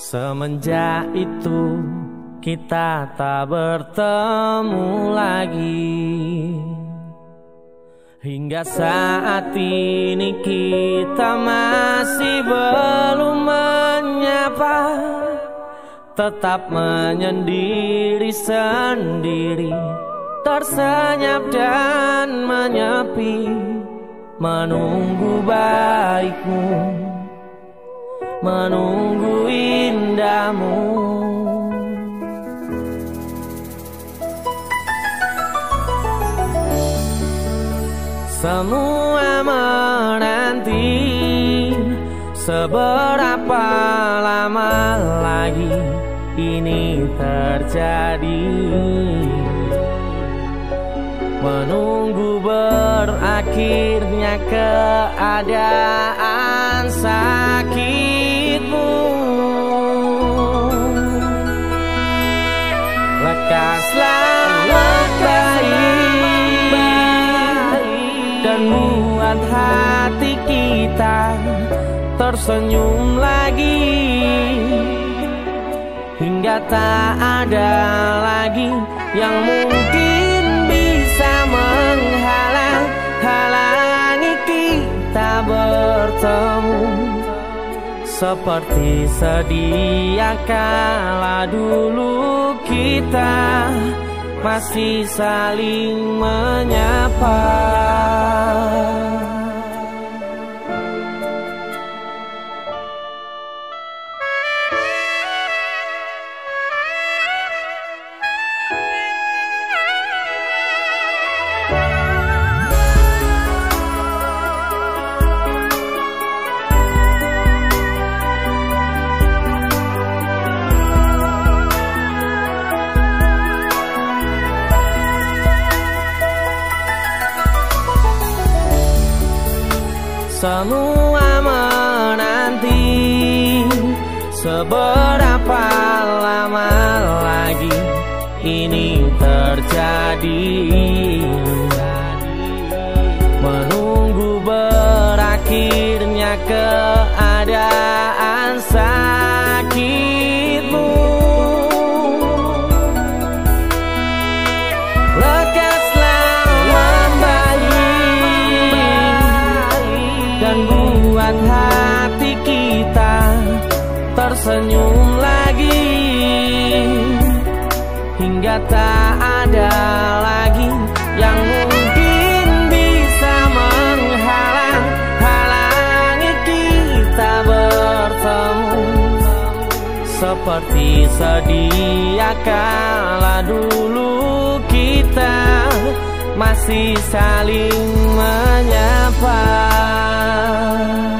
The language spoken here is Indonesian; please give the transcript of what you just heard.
Semenjak itu kita tak bertemu lagi, hingga saat ini kita masih belum menyapa, tetap menyendiri sendiri, tersenyap dan menyepi, menunggu baikmu, menunggu indahmu. Semua menanti seberapa lama lagi ini terjadi, menunggu berakhirnya keadaan sakitmu. Lekaslah membaik dan buat hati kita tersenyum lagi, hingga tak ada lagi yang mungkin bisa menghalangi kita bertemu, seperti sedia kala dulu kita masih saling menyapa. Semua menanti seberapa lama lagi ini terjadi, menunggu berakhirnya keadaan sakitmu. Buat hati kita tersenyum lagi, hingga tak ada lagi yang mungkin bisa menghalangi kita bertemu, seperti sedia kala dulu kita masih saling menyapa.